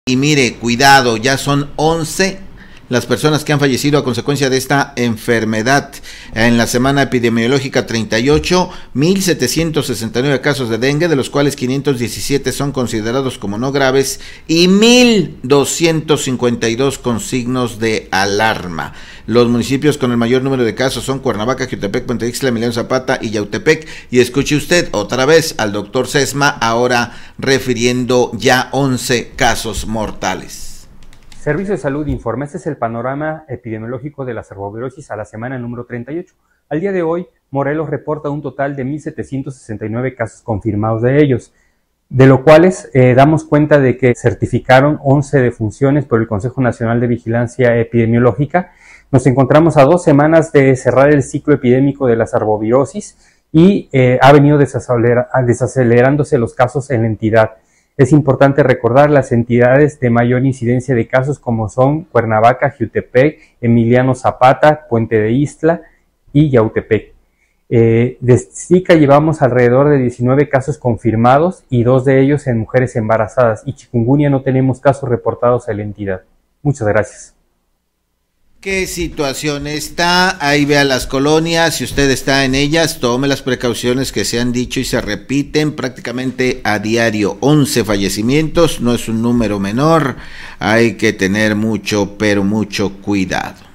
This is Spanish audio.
Y mire, cuidado, ya son 11 las personas que han fallecido a consecuencia de esta enfermedad. En la semana epidemiológica 38, 1.769 casos de dengue, de los cuales 517 son considerados como no graves y 1.252 con signos de alarma. Los municipios con el mayor número de casos son Cuernavaca, Jiutepec, Puente Ixtla, Emiliano Zapata y Yautepec. Y escuche usted otra vez al doctor Sesma, ahora refiriendo ya 11 casos mortales. Servicio de Salud informa, este es el panorama epidemiológico de la arbovirosis a la semana número 38. Al día de hoy, Morelos reporta un total de 1.769 casos confirmados de ellos, de lo cuales damos cuenta de que certificaron 11 defunciones por el Consejo Nacional de Vigilancia Epidemiológica. Nos encontramos a 2 semanas de cerrar el ciclo epidémico de la arbovirosis y ha venido desacelerándose los casos en la entidad. Es importante recordar las entidades de mayor incidencia de casos como son Cuernavaca, Jiutepec, Emiliano Zapata, Puente de Ixtla y Yautepec. De Zika llevamos alrededor de 19 casos confirmados y 2 de ellos en mujeres embarazadas, y chikungunya no tenemos casos reportados en la entidad. Muchas gracias. ¿Qué situación está? Ahí vea las colonias, si usted está en ellas, tome las precauciones que se han dicho y se repiten prácticamente a diario. 11 fallecimientos, no es un número menor, hay que tener mucho, pero mucho cuidado.